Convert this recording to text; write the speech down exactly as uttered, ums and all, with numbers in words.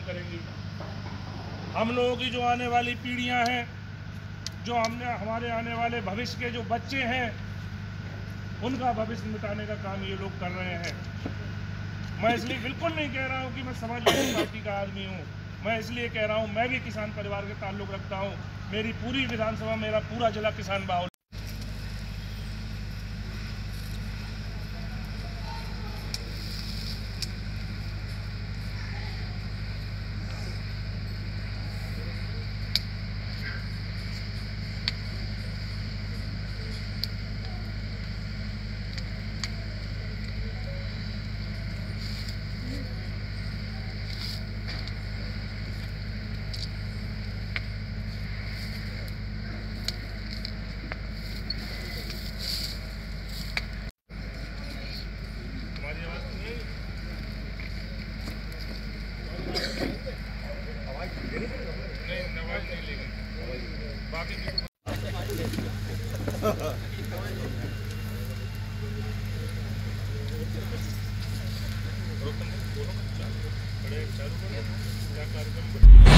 करेंगी। हम लोगों की जो आने वाली पीढ़ियां हैं, जो हमने हमारे आने वाले भविष्य के जो बच्चे हैं, उनका भविष्य मिटाने का काम ये लोग कर रहे हैं। मैं इसलिए बिल्कुल नहीं कह रहा हूँ कि मैं समाजवादी पार्टी का आदमी हूँ। मैं इसलिए कह रहा हूँ, मैं भी किसान परिवार के ताल्लुक रखता हूँ। मेरी पूरी विधानसभा, मेरा पूरा जिला किसान बाहुल। क्या कार्यक्रम